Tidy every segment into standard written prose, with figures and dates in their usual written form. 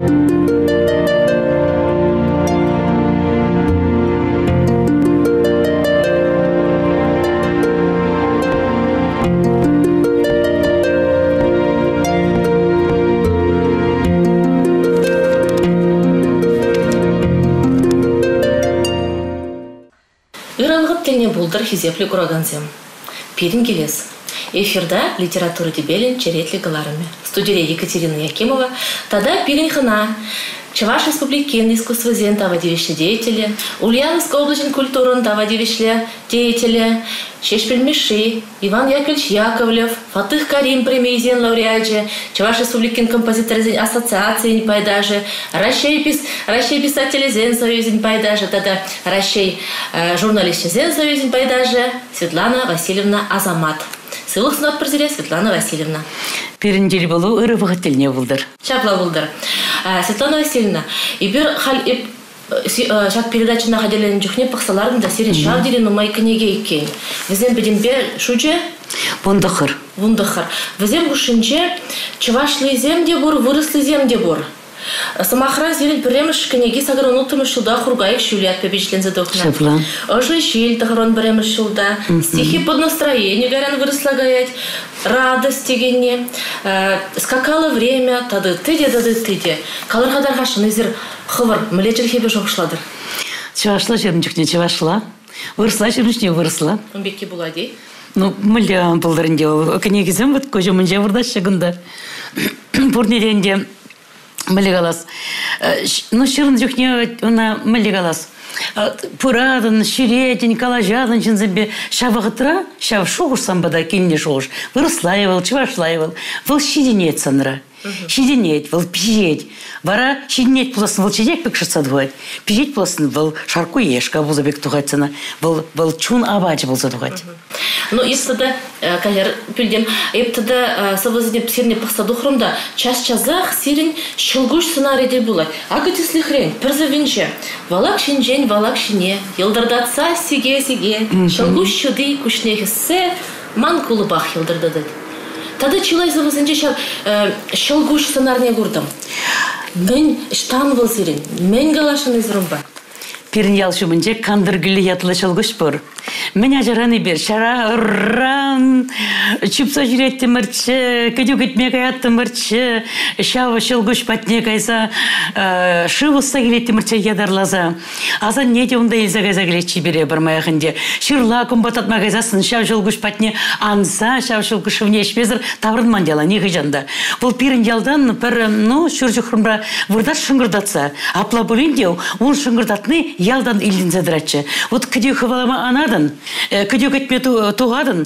Булдар хизеплі кураганзем. Пирин келес. Эфирда литература дебелен черетли галарами. Студия Екатерина Якимова. Тогда пирин хана. Чуваш республикин искусство зен тавадивишле деятели. Ульяновск облачен культурон тавадивишле деятели. Шешпельмиши. Иван Яковлевич Яковлев. Фатых Карим премии зен лауреатже. Чуваш республикин композитор зен ассоциации не пайдаже. Ращей писатели зен союз не пайдаже. Тогда Ращей журналист зен союз не пайдаже. Светлана Васильевна Азамат. Сылық сынат бірзіре Светлана Васильевна. Періндел болу ұры вағыттеліне бұлдыр. Шапла бұлдыр. Светлана Васильевна, ибір хал шак передачына қаделерін жүхне пақсалардың да серін шав дерін ұмай кінеге екен. Візен бедембе шуже? Вундықыр. Вундықыр. Візен бұшынче чывашлы земде бұр, вырыслы земде бұр. Самахран зелен піреміш кінеге сағыр ұнытымыш жылда құрғайық шүлет пебешлензе дұқна. Шапла. Ожы шел тағырон біреміш жылда. Стихи под настроение гаран вырысла гаять. Радость дегенне. Скакало время, тады тыде. Калырғадар қашын езір қывыр, мүлечіл хебе жоқшладыр. Чывашла жермчікне чывашла. Вырысла жермчіне вырысла. Бекке буладей? Ну, мүлі бұлдырынде ол. Кінегізем бұд көжі мүнже вырда шығында. Бұрнеденде Малигалас. Ну, шырын жүхне она малигалас. Пурадын, ширетин, калажадын, жынзымбе шавағытыра, шав шоғыш самбада келіне шоғыш. Вырыслайвал, чывашлайвал. Выл шиденет саныра. Шиденет, выл пижет. Вара шиденет пуласын выл чедек бек шырца дугать. Пижет пуласын выл шарку ешка бұлза бек тугать сана. Выл чун абачы бұлза дугать. Ну, если тогда, калер, пильдем, тогда савазыне псирне пахсаду хрумда, час-чазах сирень щелгуш сценарий булать. А где слихрень, перзавинче, валак шинжень, валак шине, елдардатса сиге, щелгуш щуды, кушнехи се, ман кулубах елдардадать. Тогда чилай завазынче щелгуш сценарий гурдам. Мен штан был сирень, мен галашан из румба. Пирин ялшымынче кандыргілі ятылы шылғыш бұр. Мен ажараны бер, шара ұрран, чүпса жүретті мұртшы, күдік етмек аятты мұртшы, шауы шылғыш патне кайса, шывыста келетті мұртшы ядарлаза. Азан неде онда елза кайса келетші бере бармаяқынде. Шырла күмбататма кайсасын шау шылғыш патне анса, шау шылғыш внешмезір таврынман дела, неғі жанда. Бұл пирин ялдан бір, шүржі құрымра вұрдар шыңғырдатса, апла бұлін деу, ол шыңғырдатны ялдан илден задыратшы. Вот күдік хывалама анадан, күдік етме туғадын,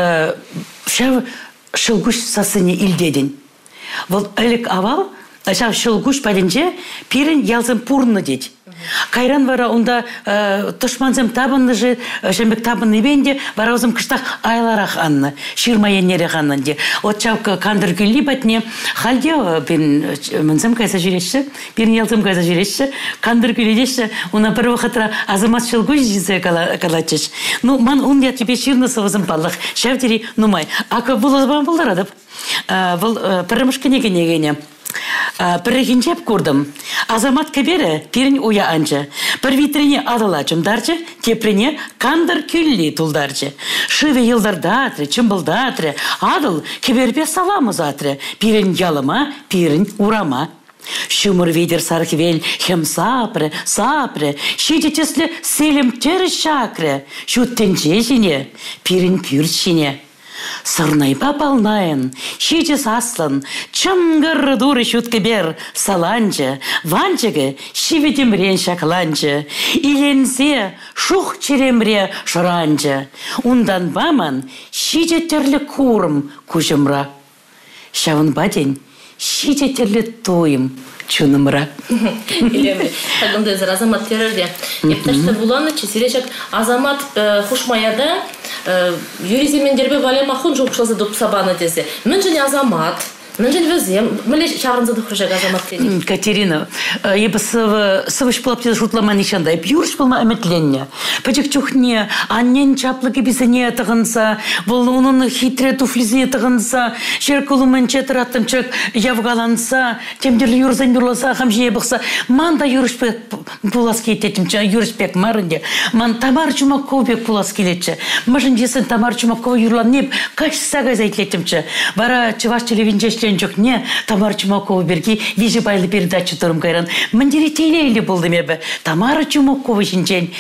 шау шылғыш сасыне илдеден. Ол әлік авал, шау шылғыш паденже, пирин ялзын пурны дед. Кайран вара онда тышманзым табынны же, жембек табынны бенде, вара озым кыштақ айларақ анны, ширмайеннерек аннанде. От чавка кандыр күлі бәтіне, халде бен мінзім кайса жүрешші, бен ялзым кайса жүрешші, кандыр күлі дешші, она бір вақытыра азамат шылгуш жизе калачыш. Ну, ман он я тебе ширнысы вазым паллах, шавдері, нумай. Ака бұл озбан бұлдарадып, бұл пірімішкіне кенегене. Бірігінчеп көрдім. Азамат кебері пирін уя анчы. Бір витрине адылачым дарчы, теприне кандыр күлі тұлдарчы. Шыве елдардатыры, чымбылдатыры, адыл кебербе саламыз атыры. Пирін ялыма, пирін урама. Шумыр ведер сарквель, хем сапры, шидетеслі селім тері шакры. Шуттенче жіне, пирін пүрчіне. Сырнайпа палнайын, шичес аслын, чымгыр дуры шуткебер, саланчы, ванчыгы, шиветемрен шакланчы, иленсе, шух черемре шыранчы, ундан баман, шичетерлі курым күжімра. Шавын баден, шичетерлі тойым, чунымра. Илемре. Тагында зыр азамат терерде. Епташты буланы чесеречек азамат хушмаяда юриземендербе вале махун жоқшылзы доп сабаны десе. Мен және азамат, Нажен везем. Мы чаврынза духрыжа газамат деди. Катерина, ебі сывыш болып тезі жұтламан ешанда, юрыш болма әметленне. Пәчік чухне, аннен чаплығы бізіне тығынса, бұл оның хитре туфлизіне тығынса, жер күлімен четіраттымчық явғаланса, темдерлі юрзан юрласа, қам жие бұқса, манда юрыш бек пулас кететімчі, юрыш бек марынде. Ман Тамар Чумакова бек пулас келетші. Мажын десін Тамар Чумакова юрлан неп, качыса газа етлетімчі. Бара чываш телевинчешлен жоқ не, Тамар Чумакова берги, вижи байлы передачу тұрым кайран. Мандері тейлейлі болды мебі. Тамара Чумакова жинчен,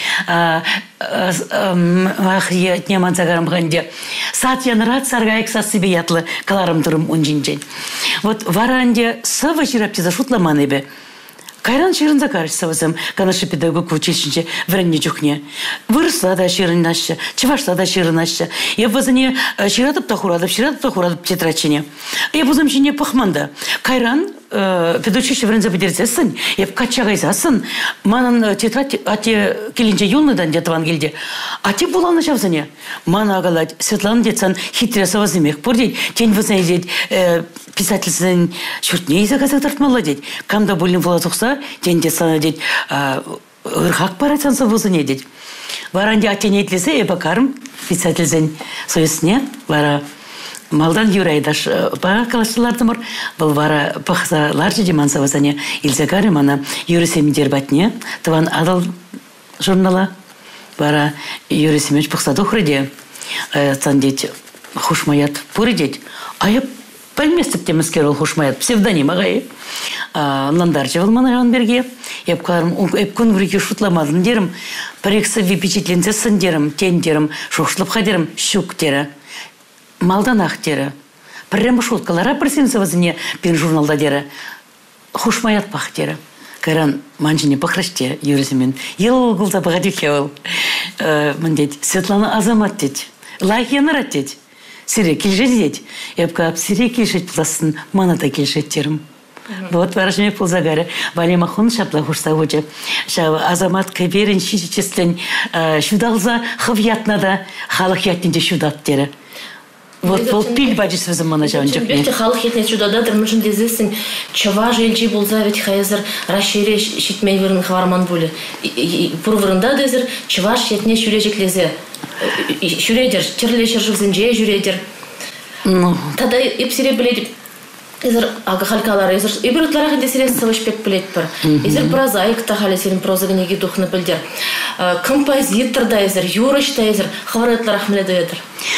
неман загарым ғанде. Сатьян рад саргайық сасы беятлы каларым тұрым он жинчен. Вот варанде сава жирапте зашутламан ебі. Кайран ширын закарыш савазым, канашы педагог училищенче вренне жүхне. Вырысла да ширын нашы, чывашла да ширын нашы. Я вазыне ширатып тахурадып тетрачене. Я бузым жине пахманда. Кайран педучище врензе бедерцесін, я качагайзасын. Манан тетрать ати келинче юлныдан детван келде. Ати буланы жавзыне. Мана агалать Светлана детсан хитре савазымек пордеть. Тень вазыне деть писательсын шуртне изагазы тартмала деть. Камда булин владухса, тень детсана деть ырхак парацанса вазыне деть. Варанде атене етлесе ебакарым писательсын союсне вара малдан юрайдаш ба калашылардымыр. Бұл вара пахса ларжы деманса вазане илзагарым ана юрисеми дербатне. Таван адал журнала вара юрисемеч пахса дохрыде. Сандеть хушмаят пуридеть. А я пальместіп темескерол хушмаят псевдоним ағай. Нандарчы валманы жанберге. Епкарым, епкун вреки шутламадын дерім. Парекса випечетленсе сын дерім, тен дерім, шоқшылып қадерім, щук дері. Малдан ақ дері. Прямо шуткалара пресенса вазыне пен журналда дері. Хушмаят пақ дері. Кайран манжыне пақраште юрисемен. Ел гулда бағады кеуіл. Міндет, Светлана Азамат дед. Лайк янырат дед. Сире келжет дед. Епкап сире келжет пласын, мана да келжет дерім. Вот варажме пулзагаре. Валема хон шапла хушса хоче. Азамат каберин шичеслен шудалза хавьятнада халық ятненде шудат дері. Вот бұл пил бачысы замана жауын жоқ. Бәшті халық етіне шудададыр, мүшін дезесін, чава желчи болза ведь хайызыр рашере шитмей вырын хварман болы. Пұрвырында дезір, чава шетіне шүрежеклезе. Шүредер, терлешер жүзінже жүредер. Тада епсіре біледі. Изер ага халкалар, изер ибрутларах десерес савышпек білет бір. Изер прозаик тахали серин прозагынеги духны білдер. Композитор да изер, юрыш да изер, хаваретларах міледі едір.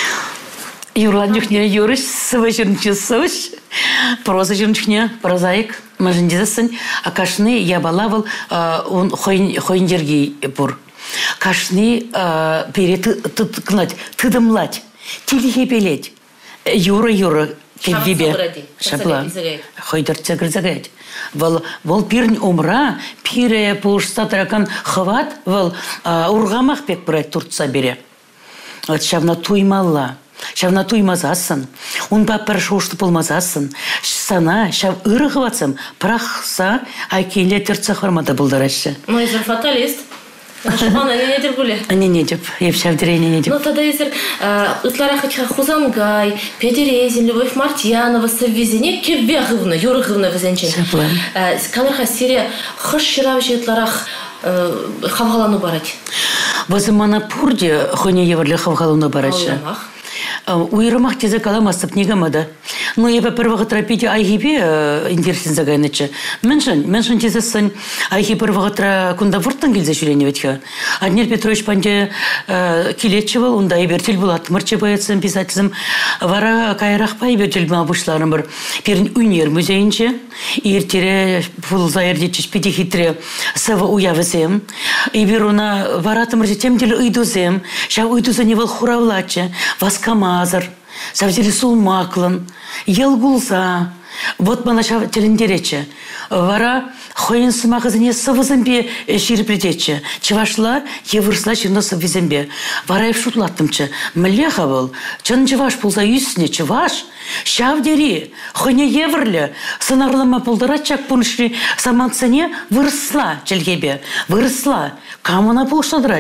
Юрлан жүхне юрыш, сывы жүрнчі сывыш, проза жүрнчіне, прозаик, мажындезасын, а кашны ябалавыл хойн жерги бұр. Кашны пере тыдымлать, телихе белеть, юра, кеббебе, шабла, хойдыртса гірзагайд. Вол пирн умра, пире пуышса таракан хват, вол ургамах пек брать туртса бере. Вот шавна туймалла. Шавна туймазасын, он баппар шоушты болмазасын, сана, шав ырығыватсым, прақса, айкейле терца хормада бұлдарашы. Майзер фаталист. Шабана не недер бұле? Не недеп, еп шавдере не недеп. Ну, тогда езер ытларах Хузангай, Петерезин, Любовь Мартьянова, Саввизине, кеббеғывны, юрығывны візенчен. Шаплан. Калырха сире хыш шыравыш ытларах хавғалану барать. Базы манапурде хоне еврле хавғалану барашы. Уйрымақ тезе каламастып негамада. Ну, ебі первағы терапия айгибе интересен загайнычы. Меншін тезесін айги первағы тера кунда вұрттан келзе жүлене ветке. Аднер Петрович панде келетші был, онда ебертел был атмырчы баятсын, писательзім. Вара кайрақ па ебертел ма бұшларым бір. Перін унер музейінче. Ертере бұл заердетчіш педихитре сывы уявызем. Еберуна варатым ржетем делі ұйдузем. Ша ұйдуза невал хуравлачы. Васкамазыр. Савзели сулмаклын. Ел гулза. Вот мана ша телендеречі. Вара хойын сымағызыне сывызымбе ширіпредетчі. Чывашла, евырсла чырна сывызымбе. Вара ев шутлаттымчы. Мілеха был. Чын чываш пулза үйсіне чываш. Шавдери, хойне еврлі. Сынарлыма пулдаратчак пуншли саманцыне вырысла челгебе. Вырысла. Камына пулшадырать.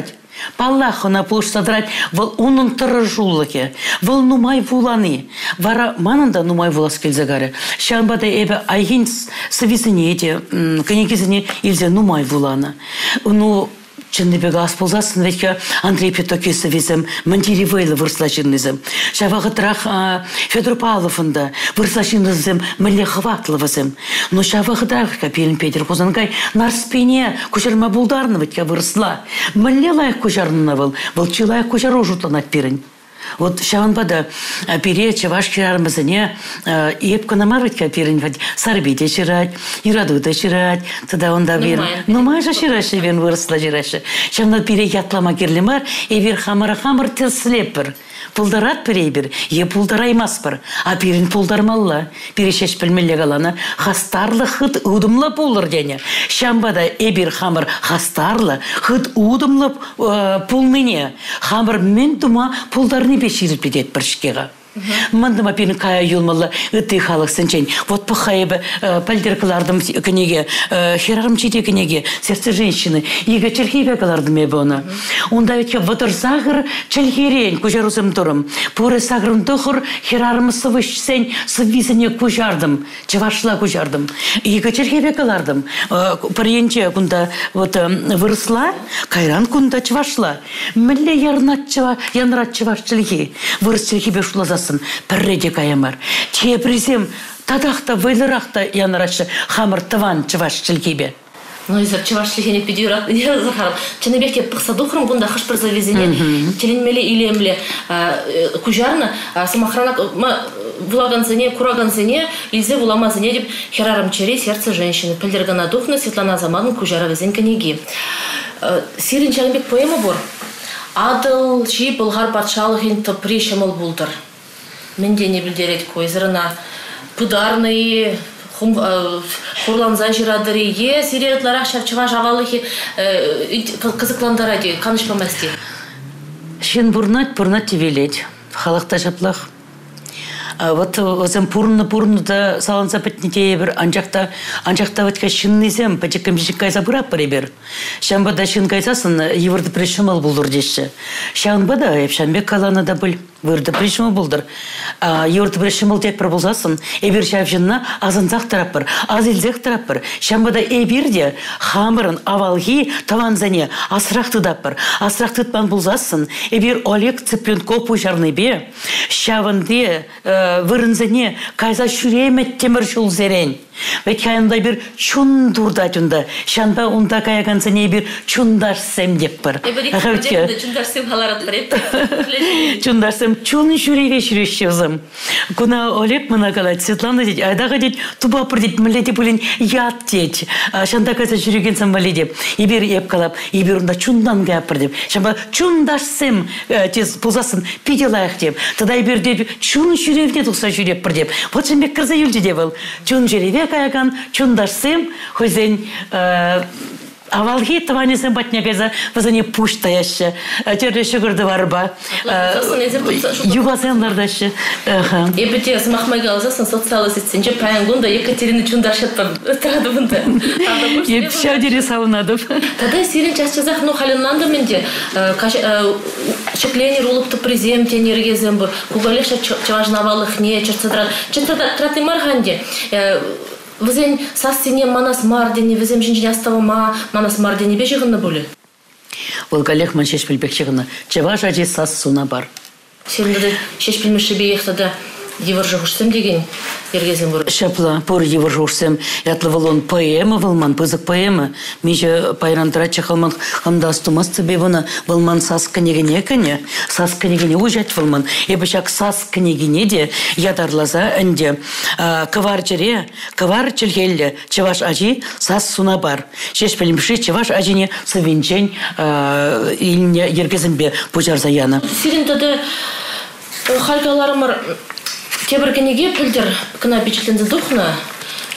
Паллахына пуштадрать, вол onun тырыжулыке, вол нумай вуланы. Вара манында нумай вулас келзагаре. Шамбада эбе айгин савизине эти, конегизине илзе нумай вулана. Ну, Чынныбе газ ползасын, ведь Андрей Петокиса визем, Мандири Вейла вырслачиннызем. Шавағытрах Федор Павловында вырслачиннызем, Мэле Хватловызем. Но шавағытрах Капелин Петр Кузангай нарспене кучарма булдарны ведь вырсла. Мэле лайк кучарны был чилайк кучару жутланать пирень. Вот шаванбада пере чаваш кирармазыне епканамар ведь капирень ведь сарбите чирать, и радута чирать, тогда он да вер. Ну майже чираше вен выросла чираше. Шавна пере ятлама кирлемар, и вер хамар терслепер. Пулдарат перейбер, е пулдараймаспыр, а перин пулдармалла. Перешеш пілмелі қаланы, хастарлы хыт удымлы пулыр дене. Шамбада эбир хамыр хастарлы, хыт удымлы пулныне. Хамыр мен дума пулдарны беширіп бедет біршкеға. Мандыма пен кая юлмалы ыты халық сынчен. Вот пахайбы пальдеркалардым книге, херарым чите книге, сердце женщины. Ига черхиве калардым ебона. Онда ведь ватыр сагыр чельхерень кужарусым турым. Пуры сагырым тухыр херарым сывышсен сывизыне кужардым. Чевашла кужардым. Ига черхиве калардым. Паренче кунда вот выросла, кайран кунда чевашла. Милле янрат чеваш чельхи. Вырыс чельхибе шулаза пірреде каямар. Тепризем тадақта вайлырақта янырачы хамыр тыван чываш чілкебе. Ну, из-за чываш чілкене педюрат, Захаров. Ченебекте пықса духрым гунда хыш бір завезене, теленмеле илемле кужарны, самохранак влаганзене, кураганзене, илзе вуламазене деп херарым чере сердце женщины. Пілдергана духны Светлана Замадын кужара везен кенеги. Сирин Чанбек поэма бор. Адыл жи Болгар патшалығын топри шамыл булдыр. Менде не білдерет көзіріна пыдарны хурланзан жирадыры е сиретларақ шарчыға жавалығы қызықландыра де қанышпамасти. Шен бурнат тевелет. Халықта жаплақ. Вот өзім пурны да саланса пәтнете бір анжақта ватка шыннызем пәчеккім жешік кайса бұрап бір ебір. Шамбада шын кайсасын евырды пришымал бұлдыр деші. Шамбада епшанбек каланы да бұл. Вырды пришымал бұлдыр. Евырды пришымал тек бір бұлзасын. Ебір шавжынна азынзақ тарап бір, азылзақ тарап бір. Шамбада ебірде хамырын авалги таванзане асырақты дап бір. Асырақты тпан бұлзасын. Ебір Олег Цыпленко пұжарны бе. Шавынде вырынзане кайза шүремет темір шул зерен. Ведь кайында бір чун дурдатында. Шанда унда каягансане бір чундарсем деп бір. Чундарсем халарат бір. Чундарсем чун шүреве шүрешевзім. Куна Олег мына қалады, Светлана дед, айдаға дед, туба бір дед, мүлі деп өлін ят дед. Шанда кайса жүрегенсім бәлі деп. Ибер еп қалап, ибер унда чундан ғапыр деп. Шamba чундарсем тез бұлзасын пиделайық деп. Тада ибер деп чун шүревне тұқса жүреп бір деп. Вот шамбек кірза үлді деп ол. Чун жүреве каяган, чундарсем, хозен авалги таванесен батнягайза вазане пуштаяшы. Тердеші көрді барба. Югазенлардашы. Ебете смахмайга алзасын социалы сетсенче паянгунда Екатерина чундаршаттан тұрады бұнда. Епшау дере сауынадып. Тада сирен частчазақ ну халиннанды менде шекленер улыпты презем тенергезем бұр. Кугалеша чаважнавалық не чырцадран. Чырцадраты марганде. Візен састене манас мардене, візем жинжин аставыма манас мардене бежіғынны бөлі? Ол қалеқ ман шеш білбек шығыны. Чаваш ажи сас суна бар. Сенді шеш білмеші бейектіді евір жұғышсым деген ергезен бұры. Шапла, пор евір жұғышсым. Ятлы валон поэма валман, пызық поэма. Меже пайрандыра чақалман хамда астумасты бейбіна валман сас книгіне кәне. Сас книгіне ұжат валман. Ебішак сас книгіне де ядарлаза әнде. Кавар чілгелі чаваш ажи сас суна бар. Шеш білмеші чаваш ажине савинчен иліне ергезен бе бұжар заяны. Сирен тады халькаларымыр Тебір кенеге пілдер кіна печілтенді дұқына,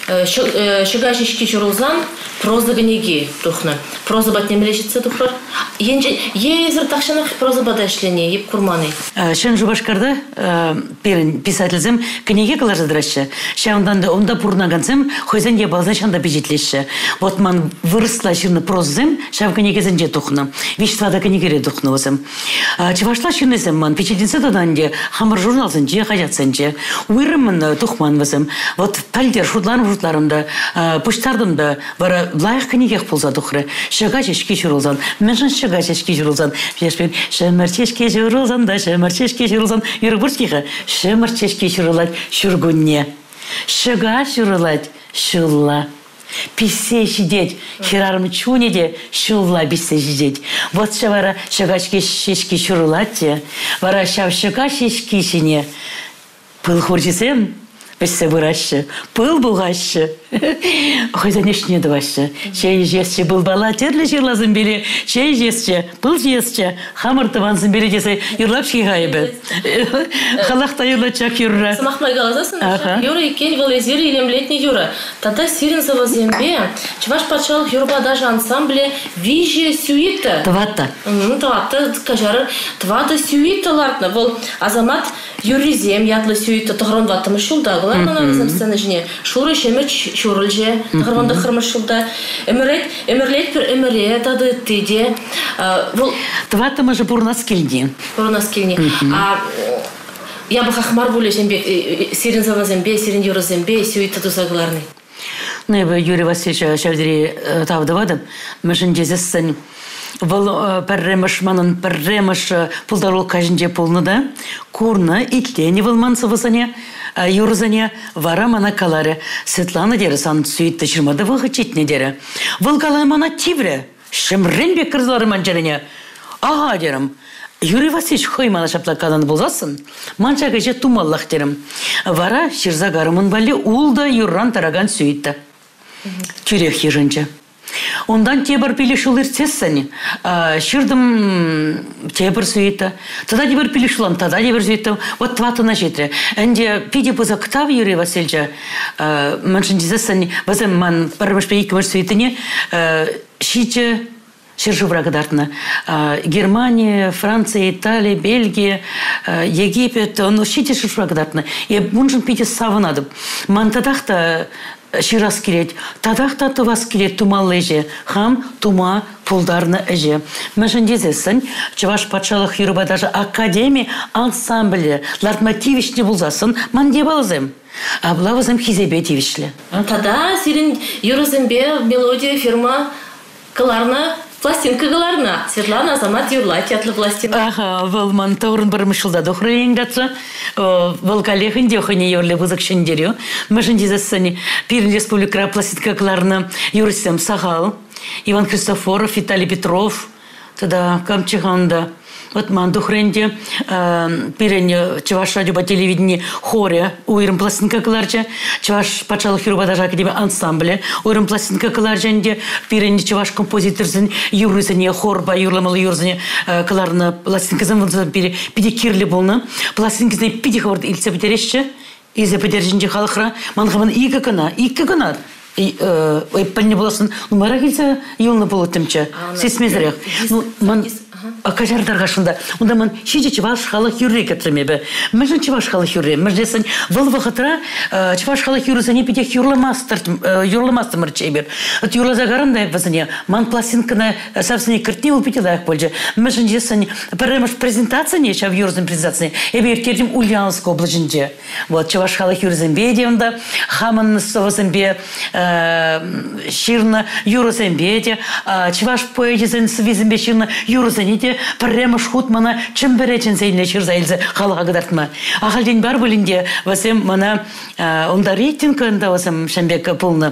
шыгашишки журулзан проза генеги тухна. Проза бат немелешитсе тухлар. Езір тақшанақ проза бада ішлене, еп курманы. Шын жубашкарда писательзем книги калар задыраща. Шаундан онда пурнаганцем хойзен ебалзан шанда бежитлеші. Вот ман вырысла шырны проззем, шав книгезен же тухна. Виштвада книгере тухна осым. Чывашла шырнезем ман, печетинсе доданде, хамыр журналсын же, хажатсын же. Уйрымын тухман вазым. Вот пальдер шутларымда, пуштардымда, бара лайық книгех пулза тухры. Шыға чешки журулзан, мәжін шыға чешки журулзан. Пешпен, шымыр чешки журулзан да, шымыр чешки журулзан. Юрбурскиха, шымыр чешки журулать шургунне. Шыға журулать шулла. Писсе сидеть, херарм чунеде, шулла биссе сидеть. Вот шавара шыға чешки журулать, вара шав шыға чешки сине. Пыл хурчисем, биссе бураща, пыл булгаща. Хойзан ешне дваща. Чей жесче был бала терле жерлазым бере, чей жесче, пыл жесче, хамыр тыванзым бере десе, юрлапшки гайбы. Халахта юрлачак юрра. Самахмай галазасын, юра икен валезир илемлетний юра. Тада сирензова зембе, чваш пачал юрба даже ансамбле вижия сюита. Твата. Твата, кажары, твата сюита лартна. Вол азамат юризем ятлы сюита, тахрон ватымы шулда. Главное, на визем сцены жне. Шуры шемеч шурылже, тахрванда хырмышылда. Эмерлет пер эмере, тады тыде. Твата мы же бурнаскильни. Бурнаскильни. Я бы хахмар буле зембе, сирензова зембе, сирен юра зембе, сюита тузагларный. Ну, я бы Юрий Васильевич Шавдери тавдавадым, мы же дезессен. Вол перремеш манын перремеш пулдарул кажинже пулныда, курна итлени вылмансывысыне, юрзане вара мана каларе. Светлана дере сан сүйітті шырмады вылғы читне дере. Выл калай мана тивре, шымрен бек кырзлары манжарене. Ага дерім. Юрий Васильевич хоймана шаплакадан болзасын, манчага же тумаллах дерім. Вара шырзагарымын бали улда юрран тараган сүйітті. Тюрех ежінче. Ондан тебір пилешул ирцессани, шырдым тебір сүйетті. Тада тебір пилешулан, тада тебір сүйетті. Вот тватына жетірі. Әнде пиде бұза кытав Юрий Васильевича, маншын дезессани, базым ман парымышпе екімір сүйетіне, шиче шыржу врагадартына. Германия, Франция, Италия, Бельгия, Египет, он шите шыржу врагадартына. И мұншын пиде савынады. Ман тадақта ширас келет, тадақта тывас келет тумаллы же, хам тума пулдарны әже. Мәшін дезесін, Чуваш патшалық юрба даже академия ансамблі, лартмотивичне бұлзасын, ман дебалызым. А бұлавызым хизебетивичлі. Тада сирен юрызымбе мелодия фирма кыларна, пластинка кыларна. Светлана Азамат юрлать ятлы пластинка. Ага, выл ман таурын бармышылда дохры еңдатса, выл коллегін дехыне юрлы бұзық шендерю. Мәшін дезесіні Пирин республика пластинка кыларна юрысым Сахал, Иван Христофоров, Виталий Петров, тогда Камчыганда. Вот ман духренде Пирин Чуваш радио по телевидению хоре уйрым пластинка кыларча, Чуваш патшалық юрба даже академия ансамбле уйрым пластинка кыларчанде, Пирин Чуваш композиторсын юрысыне хорба юрламалы юрзыне кыларны пластинка замвынзан пиде кирлі болны, пластинкасыне пиде хаварды илсе бітерешчі, изе підержінже халықра, манғамын икі кына. Пәліне боласын, мара келсе елны болыттымча, сесмезірек. Кажардарға шында. Онда мен шеже Чуваш халық юрре кетірмебі. Мәжін Чуваш халық юрре. Мәждесін выл вақытыра Чуваш халық юрресіне педек юрламасты мұрчайбер. Юрлазагарында бізіне ман пластинканы сәпсіне кіртіне ол петелайық болжы. Мәжін десін пәрреміш презентацияне, шав юрзын презентацияне, әбе ертердім Ульяновск облачынже. Вот Чуваш халық юрзенбе девында, хамын совызенбе, ширны юрзенбе де, Чуваш поэдезін свизенбе ширны юрзен Паррема шхут мана чым беречен сейліне чырзайлзы халыға қыдартма. Ақалден бар бөлінде васем мана онда рейтингында васем шамбек пулны.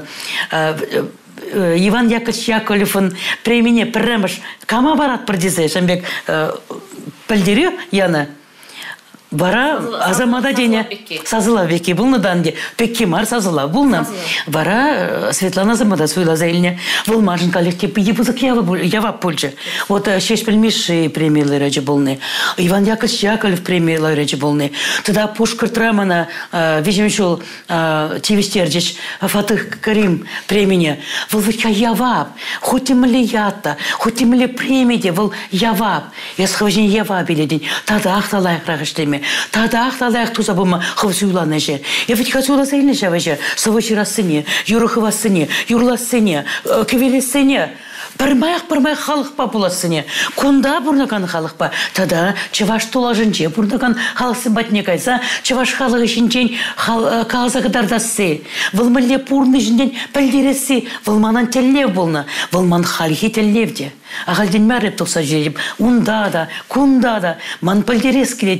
Иван Яковлевич Яковлевын премине Парремаш кама барат бірдезе шамбек пілдері яны. Бара азамада дене сазыла беки булныдан де пекки мар сазыла булна. Бара Светлана азамада суйла заилне. Волмажин коллектив ебузык явап пульче. Вот шеш пельмиши премиялары же булны. Иван Яковлев премиялары же булны. Тогда Пушкар Трамана вижимшул Тивистердич Фатых Карим премия. Волвича явап. Хоть и млията, хоть и мле премия, вол явап. Я схожу явап или день. Тогда ахталайх рагыштеме. Тогда ахталайх туза бума хавсуйла неже. Я ведь хавсуйла заилне жаваже. Совочи рассыне, юрухова сыне, юрла сыне, кевели сыне. Пармаях халық па буласыне. Кунда бурнакан халық па. Тада чываш толажынче бурнакан халық сымбатне кайса, чываш халық ішінчен қаласа қыдардасы. Вылмыле пурны жінден пәлдересі. Вылманан теллев болна. Вылман халихи теллевде. Ағалден мәріп тоқса жеріп. Унда да, кунда да. Ман пәлдерес келет.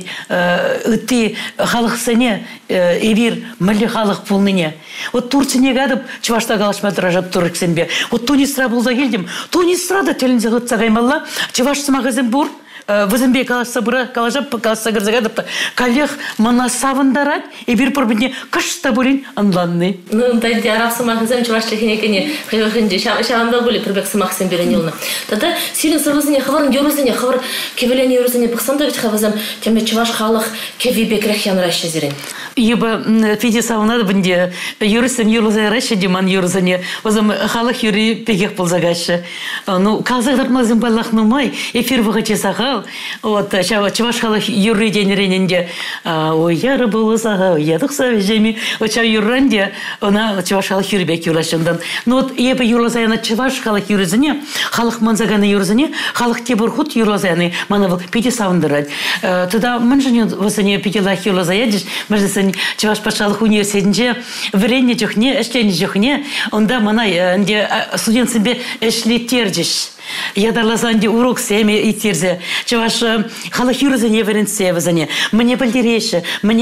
Үтті халық сыне эбир мүлі халық болныне. Вот Турцияне гадып, чывашта қалашма дыражап тұрық сенбе. Вот Тунисра болда келдім. Тунисра да телінзе ғытса қаймалла. Чываш сымағызым бұр. Вызымбе каласа бұра, калажап, каласа ғырзағадып. Калех мана савындарад, и бір пұрбінде қышта бұрын анланны. Ну, дайди араб сымағызым, чываш чекенекене, қайвахынде, шағанда бұлі пұрбек сымақсын берен еліна. Тада сирин сырвызыне, хаварын юрызыне, хавар кевелені юрызыне бұқсанда бит хавазам, теме чываш халық кеви бекрек яныраща зерен. Еба Феде савынады бінде, юрызын юрызы раща деман юрызыне, өзім халық юры пекек болзагашы. Ну, қалзағдартмазым баллах нумай, эфир вғаче саға, вот чаваш халық юры денерененде, ой, яры болысаға, ядықса вежеми, вот чав юрранде, она чаваш халық юры бек юрашындан. Ну, вот ебі юрлазаяна чаваш халық юрызыне, халық манзаганы юрызыне, халық тебір худ юрлазаяны, мана бұл педе савындырад. Туда мұнжыне высыне педелах юрлазаядыш, мәждесін чаваш пашалық университетінде врене жоқне, әшкені жоқне, онда мана студент себе әшлі тердіш. Ядарлазанде урок семе и терзе. Чаваш халық юрызыне веренсе вазане. Мне пальтереше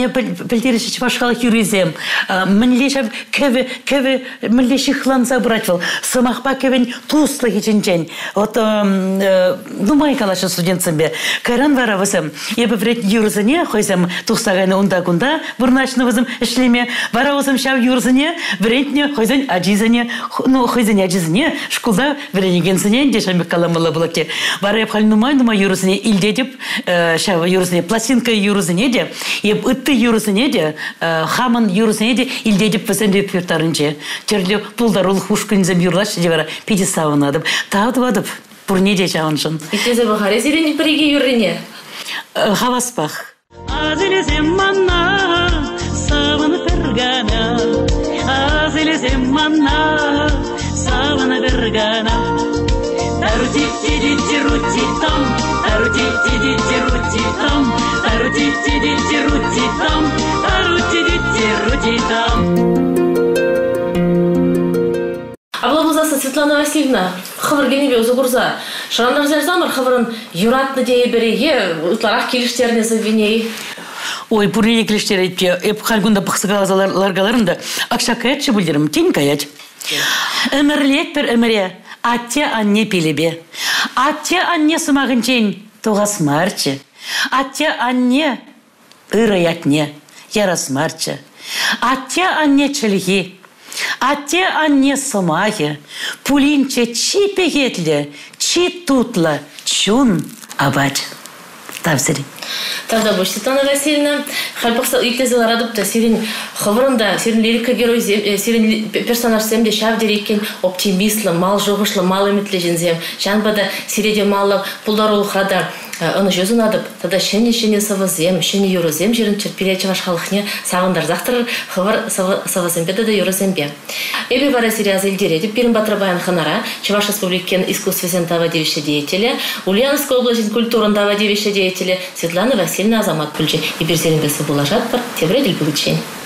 чаваш халық юрызем. Мне кеве млеші хлан забратвал. Самахпа кевен туслы хиченчен. Вот, думай калашы студент себе. Кайран вара вазем. Ебі вред юрызыне, хойзем тухсагайны унда-гунда, бурначны вазем эшлеме. Вара вазем шав юрызыне, вредне, хойзен аджизыне, ну, хойзен аджизыне, шкулда вреднегенсыне, дешами каламала булаке. Вара епхаль нумай юрызыне илдедіп, шава юрызыне, пластинка юрызыне де, еп үтті юрызыне де, хаман юрызыне де, илдедіп вазенде пюртарынче. Терлі пулдарул хушкынзем юрлашы де вара педе савынадып. Таудывадып, пурне де чаваншын. Итезе бұхаре зерене бірге юрыне? Хаваспах. Азелезем манна, саваны пергана, азелезем манна, саваны пергана. Тарути-ти-ти-ти-рути-там, тарути-ти-ти-ти-рути-там, тарути-ти-ти-ти-рути-там, тарути-ти-ти-рути-там. Аблабузасы Светлана Васильевна, хавар генебе өзі құрза. Шырандar зәрзамыр хаварын юратны дей береге, ұтларақ келіштеріне завиней. Ой, пурне келіштер етпе, еп қалгында пықсығаларгаларында, ақша каятшы бүлдерім, тен каят. Өмірлет бір өміре. Атте анне пелебе. Атте анне сымағынчен тоғас марчы. Атте анне ырыятне ярас марчы. Атте анне чылги. Атте анне сымағы. Пулинче чи пегетлі, чи тутлы, чун абад. Тавзыры. Тогда больше Светлана Васильевна, хальпақса үйтезілер адыпты, сирин хывырында, сирин лирика герой, сирин персонаж семде шав дереккен оптимистлы, мал жоғышлы, мал үмітлі жінзем, жанбада сиреде малы пұлдарулы қырада оны жөзін адып, тада шене савызем, шене юрызем жерін черпеле чаваш халықне сағындар зақтырыр, хывыр савызембеді де юрызембе. Эбе бара сериазы илдередіп, Пирин Батрабаян ханара, Чуваш республикен искусствесен тавадевище деятели, Ульяновской области культурын тавадевище деятели, Светлана Васильевна Азамат Пульчи и Берзелинбесі булажат бар, тебреділ бүгітшен.